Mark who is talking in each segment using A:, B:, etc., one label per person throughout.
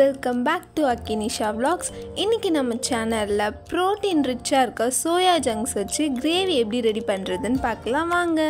A: Welcome back to Nisha vlogs. இன்னைக்கு நம்ம சேனல்ல புரோட்டீன் ரிச்சா இருக்க சோயா ஜங்க்ஸ் வச்சு கிரேவி எப்படி ரெடி பண்றதுன்னு பார்க்கலாம் வாங்க.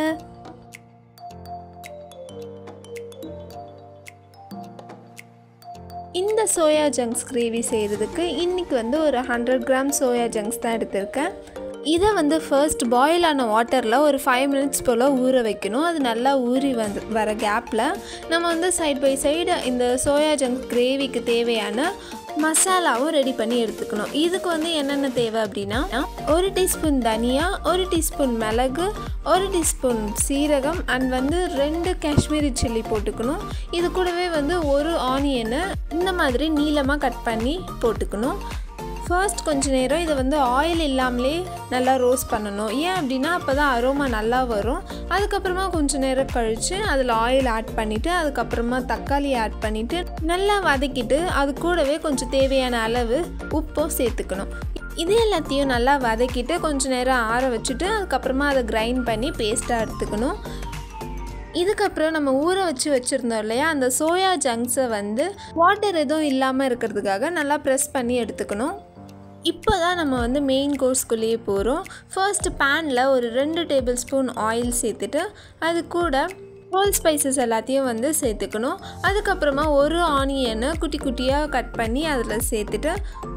A: இந்த சோயா ஜங்க்ஸ் கிரேவி செய்யறதுக்கு இன்னைக்கு ஒரு 100 கிராம் சோயா ஜங்க்ஸ் தான் எடுத்துர்க்கேன். இதை ஃபர்ஸ்ட் பாயில் ஆன வாட்டரில் ஒரு 5 minutes போல் ஊற வைக்கணும். அது நல்லா ஊறி வர கேப்பில் நம்ம சைட் பை சைடு இந்த சோயா ஜங்க் கிரேவிக்கு தேவையான மசாலாவும் ரெடி பண்ணி எடுத்துக்கணும். இதுக்கு என்னென்ன தேவை அப்படின்னா 1 டீஸ்பூன் தனியா, 1 டீஸ்பூன் மிளகு, 1 டீஸ்பூன் சீரகம் அண்ட் 2 காஷ்மீரி சில்லி போட்டுக்கணும். இது கூடவே 1 ஆனியனை இந்த மாதிரி நீளமாக கட் பண்ணி போட்டுக்கணும். ஃபர்ஸ்ட் கொஞ்ச நேரம் இதை ஆயில் இல்லாமலே நல்லா ரோஸ்ட் பண்ணணும். ஏன் அப்படின்னா அப்போ தான் அரோமா நல்லா வரும். அதுக்கப்புறமா கொஞ்சம் நேரம் கழித்து அதில் ஆயில் ஆட் பண்ணிவிட்டு அதுக்கப்புறமா தக்காளி ஆட் பண்ணிவிட்டு நல்லா வதக்கிட்டு அது கூடவே கொஞ்சம் தேவையான அளவு உப்பும் சேர்த்துக்கணும். இது எல்லாத்தையும் நல்லா வதக்கிட்டு கொஞ்சம் நேரம் ஆற வச்சுட்டு அதுக்கப்புறமா அதை கிரைண்ட் பண்ணி பேஸ்ட்டாக எடுத்துக்கணும். இதுக்கப்புறம் நம்ம ஊற வச்சுருந்தோம் இல்லையா, அந்த சோயா ஜங்க்ஸை வாட்டர் எதுவும் இல்லாமல் இருக்கிறதுக்காக நல்லா ப்ரெஸ் பண்ணி எடுத்துக்கணும். இப்போ தான் நம்ம மெயின் கோர்ஸ்குள்ளேயே போகிறோம். ஃபர்ஸ்ட் பேனில் ஒரு 2 டேபிள் ஸ்பூன் ஆயில் சேர்த்துட்டு அது கூட ஹோல் ஸ்பைசஸ் எல்லாத்தையும் சேர்த்துக்கணும். அதுக்கப்புறமா 1 ஆனியனை குட்டி குட்டியாக கட் பண்ணி அதில் சேர்த்துட்டு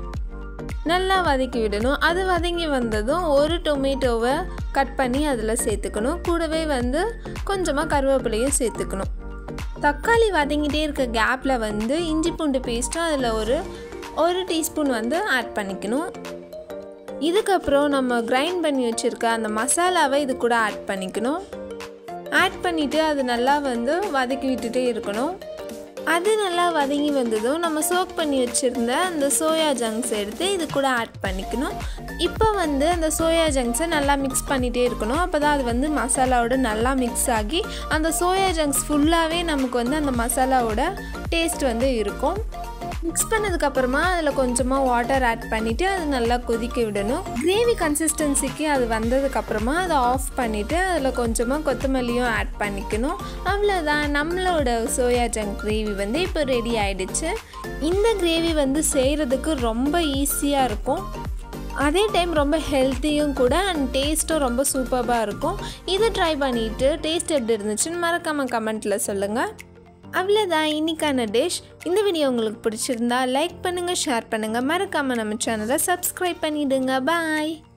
A: நல்லா வதக்கி விடணும். அது வதங்கி வந்ததும் 1 டொமேட்டோவை கட் பண்ணி அதில் சேர்த்துக்கணும். கூடவே கொஞ்சமாக கருவேப்பிலையும் சேர்த்துக்கணும். தக்காளி வதங்கிட்டே இருக்க கேப்பில் இஞ்சி பூண்டு பேஸ்ட்டும் அதில் ஒரு டீஸ்பூன் ஆட் பண்ணிக்கணும். இதுக்கப்புறம் நம்ம கிரைண்ட் பண்ணி வச்சுருக்க அந்த மசாலாவை இது கூட ஆட் பண்ணிக்கணும். ஆட் பண்ணிவிட்டு அது நல்லா வதக்கி விட்டுட்டே இருக்கணும். அது நல்லா வதங்கி வந்ததும் நம்ம சோக் பண்ணி வச்சுருந்த அந்த சோயா ஜங்க்ஸ் எடுத்து இது கூட ஆட் பண்ணிக்கணும். இப்போ அந்த சோயா ஜங்க்ஸை நல்லா மிக்ஸ் பண்ணிகிட்டே இருக்கணும். அப்போ தான் அது மசாலாவோட நல்லா மிக்ஸ் ஆகி அந்த சோயா ஜங்க்ஸ் ஃபுல்லாகவே நமக்கு அந்த மசாலாவோட டேஸ்ட் இருக்கும். மிக்ஸ் பண்ணதுக்கப்புறமா அதில் கொஞ்சமாக வாட்டர் ஆட் பண்ணிவிட்டு அது நல்லா கொதிக்க விடணும். கிரேவி கன்சிஸ்டன்சிக்கு அது வந்ததுக்கப்புறமா அதை ஆஃப் பண்ணிவிட்டு அதில் கொஞ்சமாக கொத்தமல்லியும் ஆட் பண்ணிக்கணும். அவ்வளோதான், நம்மளோட சோயா ஜங்க் கிரேவி இப்போ ரெடி ஆகிடுச்சு. இந்த கிரேவி செய்கிறதுக்கு ரொம்ப ஈஸியாக இருக்கும். அதே டைம் ரொம்ப ஹெல்த்தியும் கூட அண்ட் டேஸ்ட்டும் ரொம்ப சூப்பராக இருக்கும். இதை ட்ரை பண்ணிவிட்டு டேஸ்ட் எப்படி இருந்துச்சுன்னு மறக்காமல் கமெண்ட்டில் சொல்லுங்கள். அவ்வளோதான் இன்னைக்கான டிஷ். இந்த வீடியோ உங்களுக்கு பிடிச்சிருந்தா லைக் பண்ணுங்கள், ஷேர் பண்ணுங்கள், மறக்காமல் நம்ம சேனலை சப்ஸ்கிரைப் பண்ணிவிடுங்க. பாய்.